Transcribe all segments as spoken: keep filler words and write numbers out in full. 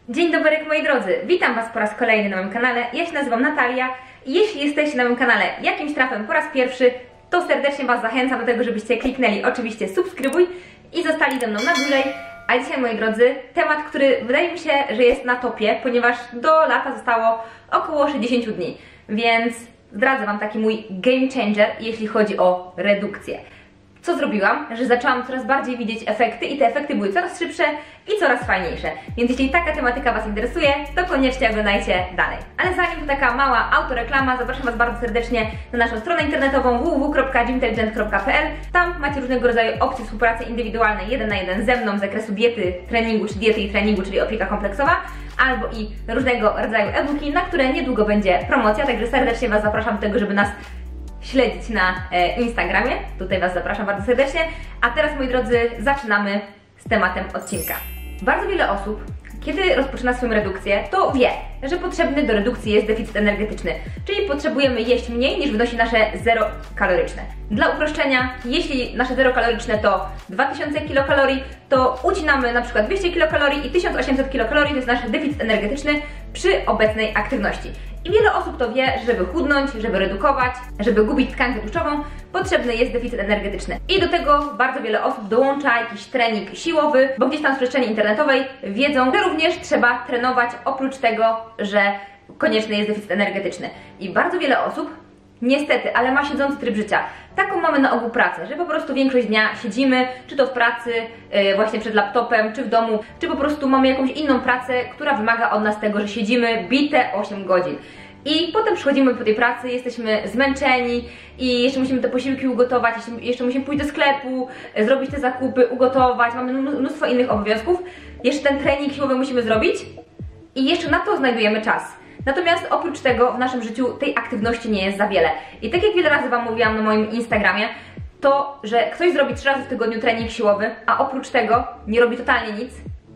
Dzień dobry moi drodzy, witam Was po raz kolejny na moim kanale. Ja się nazywam Natalia i jeśli jesteście na moim kanale jakimś trafem po raz pierwszy, to serdecznie Was zachęcam do tego, żebyście kliknęli oczywiście subskrybuj i zostali ze mną na dłużej. A dzisiaj, moi drodzy, temat, który wydaje mi się, że jest na topie, ponieważ do lata zostało około sześćdziesiąt dni, więc zdradzę Wam taki mój game changer, jeśli chodzi o redukcję. Co zrobiłam? Że zaczęłam coraz bardziej widzieć efekty i te efekty były coraz szybsze i coraz fajniejsze. Więc jeśli taka tematyka Was interesuje, to koniecznie oglądajcie dalej. Ale zanim to taka mała autoreklama, zapraszam Was bardzo serdecznie na naszą stronę internetową w w w kropka gymtelligent kropka p l. Tam macie różnego rodzaju opcje współpracy indywidualnej, jeden na jeden ze mną z zakresu diety, treningu, czy diety i treningu, czyli opieka kompleksowa, albo i różnego rodzaju e-booki, na które niedługo będzie promocja, także serdecznie Was zapraszam do tego, żeby nas śledzić na e, Instagramie. Tutaj Was zapraszam bardzo serdecznie. A teraz, moi drodzy, zaczynamy z tematem odcinka. Bardzo wiele osób, kiedy rozpoczyna swoją redukcję, to wie, że potrzebny do redukcji jest deficyt energetyczny, czyli potrzebujemy jeść mniej niż wynosi nasze zero kaloryczne. Dla uproszczenia, jeśli nasze zero kaloryczne to dwa tysiące kilokalorii, to ucinamy na przykład dwieście kilokalorii i tysiąc osiemset kilokalorii to jest nasz deficyt energetyczny przy obecnej aktywności. I wiele osób to wie, że żeby chudnąć, żeby redukować, żeby gubić tkankę tłuszczową, potrzebny jest deficyt energetyczny. I do tego bardzo wiele osób dołącza jakiś trening siłowy, bo gdzieś tam w przestrzeni internetowej wiedzą, że również trzeba trenować oprócz tego, że konieczny jest deficyt energetyczny. I bardzo wiele osób, niestety, ale ma siedzący tryb życia. Taką mamy na ogół pracę, że po prostu większość dnia siedzimy, czy to w pracy, yy, właśnie przed laptopem, czy w domu, czy po prostu mamy jakąś inną pracę, która wymaga od nas tego, że siedzimy bite osiem godzin. I potem przychodzimy po tej pracy, jesteśmy zmęczeni i jeszcze musimy te posiłki ugotować, jeszcze musimy pójść do sklepu, zrobić te zakupy, ugotować, mamy mnóstwo innych obowiązków. Jeszcze ten trening siłowy musimy zrobić i jeszcze na to znajdujemy czas. Natomiast oprócz tego w naszym życiu tej aktywności nie jest za wiele. I tak jak wiele razy Wam mówiłam na moim Instagramie, to, że ktoś zrobi trzy razy w tygodniu trening siłowy, a oprócz tego nie robi totalnie nic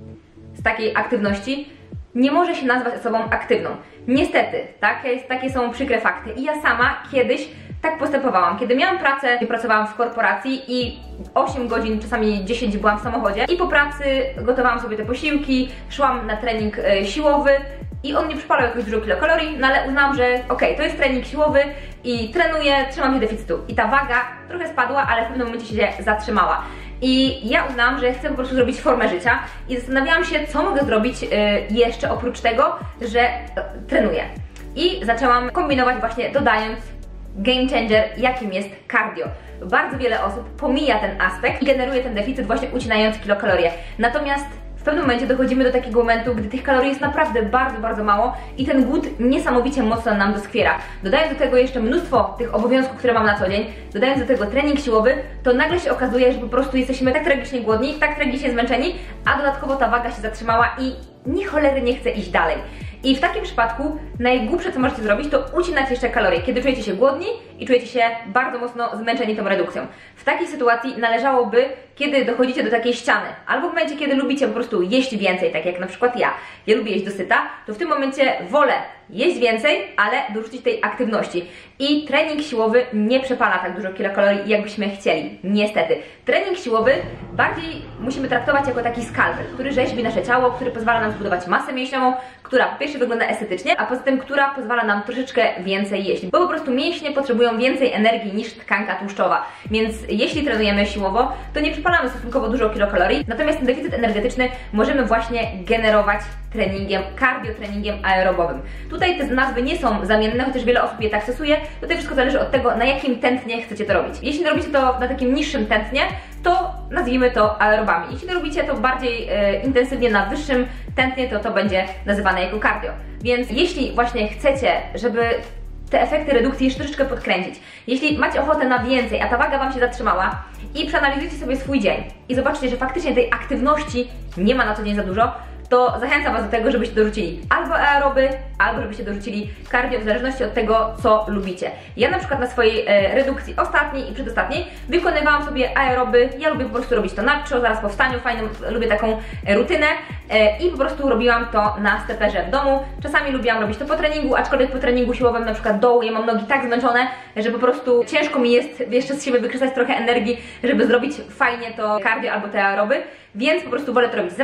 z takiej aktywności, nie może się nazwać osobą aktywną. Niestety, tak, takie są przykre fakty. I ja sama kiedyś tak postępowałam. Kiedy miałam pracę, pracowałam w korporacji i osiem godzin, czasami dziesięć byłam w samochodzie i po pracy gotowałam sobie te posiłki, szłam na trening e, siłowy i on nie przypalał jakoś dużo kilokalorii, no ale uznałam, że okej, okay, to jest trening siłowy i trenuję, trzymam się deficytu. I ta waga trochę spadła, ale w pewnym momencie się zatrzymała. I ja uznałam, że chcę po prostu zrobić formę życia i zastanawiałam się, co mogę zrobić yy, jeszcze oprócz tego, że yy, trenuję. I zaczęłam kombinować właśnie dodając game changer, jakim jest cardio. Bardzo wiele osób pomija ten aspekt i generuje ten deficyt właśnie ucinając kilokalorie. Natomiast w pewnym momencie dochodzimy do takiego momentu, gdy tych kalorii jest naprawdę bardzo, bardzo mało i ten głód niesamowicie mocno nam doskwiera. Dodając do tego jeszcze mnóstwo tych obowiązków, które mam na co dzień, dodając do tego trening siłowy, to nagle się okazuje, że po prostu jesteśmy tak tragicznie głodni, tak tragicznie zmęczeni, a dodatkowo ta waga się zatrzymała i ni cholery nie chce iść dalej. I w takim przypadku najgłupsze, co możecie zrobić, to ucinać jeszcze kalorie, kiedy czujecie się głodni i czujecie się bardzo mocno zmęczeni tą redukcją. W takiej sytuacji należałoby, kiedy dochodzicie do takiej ściany, albo w momencie, kiedy lubicie po prostu jeść więcej, tak jak na przykład ja, ja lubię jeść dosyta, to w tym momencie wolę jeść więcej, ale dorzucić tej aktywności. I trening siłowy nie przepala tak dużo kilokalorii, jakbyśmy chcieli, niestety. Trening siłowy bardziej musimy traktować jako taki skalpel, który rzeźbi nasze ciało, który pozwala nam zbudować masę mięśniową, która po pierwsze wygląda estetycznie, a poza tym, która pozwala nam troszeczkę więcej jeść, bo po prostu mięśnie potrzebują więcej energii niż tkanka tłuszczowa, więc jeśli trenujemy siłowo, to nie przepalamy stosunkowo dużo kilokalorii, natomiast ten deficyt energetyczny możemy właśnie generować treningiem, cardio treningiem aerobowym. Tutaj te nazwy nie są zamienne, chociaż wiele osób je tak stosuje. Tutaj wszystko zależy od tego, na jakim tętnie chcecie to robić. Jeśli robicie to na takim niższym tętnie, to nazwijmy to aerobami. Jeśli robicie to bardziej e, intensywnie na wyższym tętnie, to to będzie nazywane jako cardio. Więc jeśli właśnie chcecie, żeby te efekty redukcji jeszcze troszeczkę podkręcić, jeśli macie ochotę na więcej, a ta waga Wam się zatrzymała i przeanalizujcie sobie swój dzień i zobaczycie, że faktycznie tej aktywności nie ma na co dzień za dużo, to zachęcam Was do tego, żebyście dorzucili albo aeroby, albo żebyście dorzucili cardio, w zależności od tego, co lubicie. Ja na przykład na swojej e, redukcji ostatniej i przedostatniej wykonywałam sobie aeroby. Ja lubię po prostu robić to nacho, zaraz po wstaniu, fajną, lubię taką rutynę e, i po prostu robiłam to na steperze w domu. Czasami lubiłam robić to po treningu, aczkolwiek po treningu siłowym na przykład dołu ja mam nogi tak zmęczone, że po prostu ciężko mi jest jeszcze z siebie wykrzesać trochę energii, żeby zrobić fajnie to cardio albo te aeroby, więc po prostu wolę to robić z rana.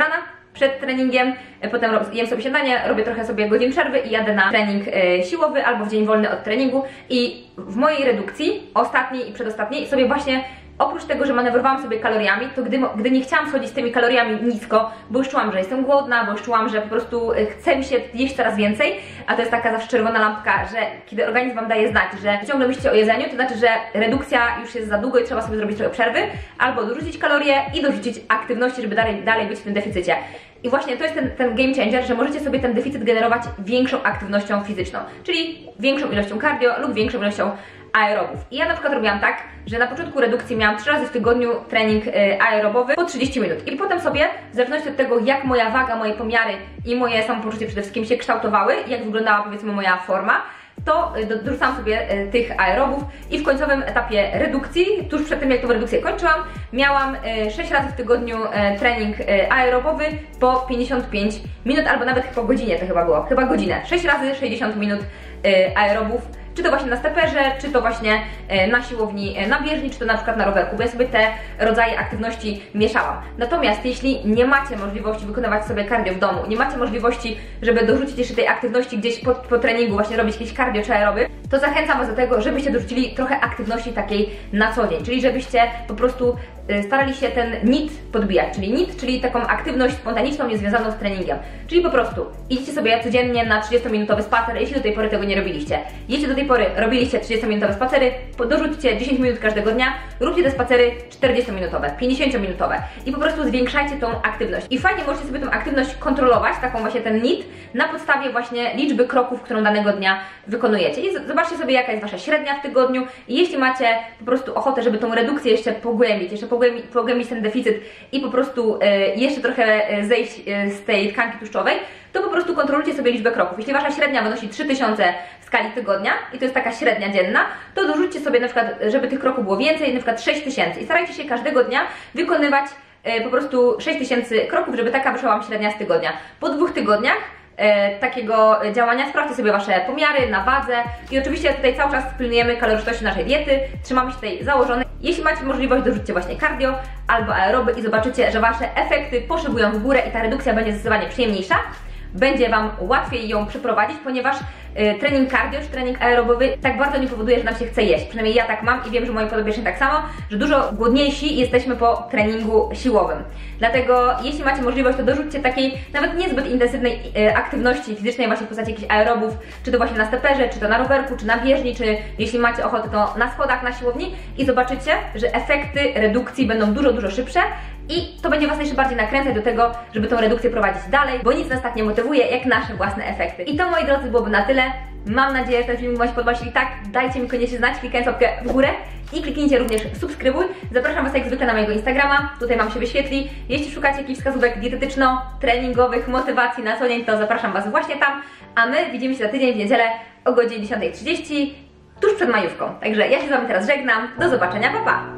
przed treningiem, potem jem sobie śniadanie, robię trochę sobie godzin przerwy i jadę na trening e, siłowy albo w dzień wolny od treningu. I w mojej redukcji, ostatniej i przedostatniej, sobie właśnie oprócz tego, że manewrowałam sobie kaloriami, to gdy, gdy nie chciałam schodzić z tymi kaloriami nisko, bo już czułam, że jestem głodna, bo już czułam, że po prostu chce mi się jeść coraz więcej, a to jest taka zawsze czerwona lampka, że kiedy organizm Wam daje znać, że ciągle myślicie o jedzeniu, to znaczy, że redukcja już jest za długo i trzeba sobie zrobić trochę przerwy, albo dorzucić kalorie i dorzucić aktywności, żeby dalej, dalej być w tym deficycie. I właśnie to jest ten, ten game changer, że możecie sobie ten deficyt generować większą aktywnością fizyczną, czyli większą ilością cardio lub większą ilością aerobów. I ja na przykład robiłam tak, że na początku redukcji miałam trzy razy w tygodniu trening y, aerobowy po trzydzieści minut. I potem sobie, w zależności od tego, jak moja waga, moje pomiary i moje samopoczucie przede wszystkim się kształtowały, jak wyglądała, powiedzmy, moja forma, to dorzucam sobie y, tych aerobów i w końcowym etapie redukcji, tuż przed tym jak tą redukcję kończyłam, miałam y, sześć razy w tygodniu y, trening y, aerobowy po pięćdziesiąt pięć minut, albo nawet po godzinie to chyba było, chyba godzinę. sześć razy sześćdziesiąt minut y, aerobów, czy to właśnie na steperze, czy to właśnie na siłowni, na bieżni, czy to na przykład na rowerku, bo ja sobie te rodzaje aktywności mieszałam. Natomiast jeśli nie macie możliwości wykonywać sobie cardio w domu, nie macie możliwości, żeby dorzucić jeszcze tej aktywności gdzieś po, po treningu, właśnie robić jakieś cardio czy aeroby, to zachęcam Was do tego, żebyście dorzucili trochę aktywności takiej na co dzień, czyli żebyście po prostu starali się ten N I T podbijać, czyli N I T, czyli taką aktywność spontaniczną niezwiązaną z treningiem. Czyli po prostu idźcie sobie codziennie na trzydziestominutowy spacer, jeśli do tej pory tego nie robiliście. Jeśli do tej pory robiliście trzydziestominutowe spacery, dorzućcie dziesięć minut każdego dnia, róbcie te spacery czterdziestominutowe, pięćdziesięciominutowe i po prostu zwiększajcie tą aktywność. I fajnie możecie sobie tą aktywność kontrolować, taką właśnie ten N I T, na podstawie właśnie liczby kroków, którą danego dnia wykonujecie. I zobaczcie sobie, jaka jest Wasza średnia w tygodniu i jeśli macie po prostu ochotę, żeby tą redukcję jeszcze pogłębić, jeszcze pogłębić, pogłębić ten deficyt i po prostu e, jeszcze trochę zejść e, z tej tkanki tłuszczowej, to po prostu kontrolujcie sobie liczbę kroków. Jeśli Wasza średnia wynosi trzy tysiące w skali tygodnia i to jest taka średnia dzienna, to dorzućcie sobie na przykład, żeby tych kroków było więcej, na przykład sześć tysięcy i starajcie się każdego dnia wykonywać e, po prostu sześć tysięcy kroków, żeby taka wyszła Wam średnia z tygodnia. Po dwóch tygodniach E, takiego działania sprawdźcie sobie Wasze pomiary na wadze i oczywiście tutaj cały czas pilnujemy kaloryczności naszej diety, trzymamy się tutaj założone. Jeśli macie możliwość, dorzućcie właśnie cardio albo aeroby i zobaczycie, że Wasze efekty poszybują w górę i ta redukcja będzie zdecydowanie przyjemniejsza. Będzie Wam łatwiej ją przeprowadzić, ponieważ y, trening cardio czy trening aerobowy tak bardzo nie powoduje, że nam się chce jeść. Przynajmniej ja tak mam i wiem, że moi podobieżni tak samo, że dużo głodniejsi jesteśmy po treningu siłowym. Dlatego jeśli macie możliwość, to dorzućcie takiej nawet niezbyt intensywnej y, aktywności fizycznej właśnie w postaci jakichś aerobów, czy to właśnie na steperze, czy to na rowerku, czy na bieżni, czy jeśli macie ochotę, to na schodach na siłowni i zobaczycie, że efekty redukcji będą dużo, dużo szybsze i to będzie Was jeszcze bardziej nakręcać do tego, żeby tą redukcję prowadzić dalej, bo nic nas tak nie motywuje jak nasze własne efekty. I to, moi drodzy, byłoby na tyle. Mam nadzieję, że ten filmik Wam się podobał. Jeśli tak, dajcie mi koniecznie znać, klikając łapkę w górę i kliknijcie również subskrybuj. Zapraszam Was jak zwykle na mojego Instagrama, tutaj Wam się wyświetli. Jeśli szukacie jakichś wskazówek dietetyczno-treningowych, motywacji na co dzień, to zapraszam Was właśnie tam, a my widzimy się za tydzień w niedzielę o godzinie dziesiątej trzydzieści, tuż przed majówką. Także ja się z Wami teraz żegnam, do zobaczenia, pa pa!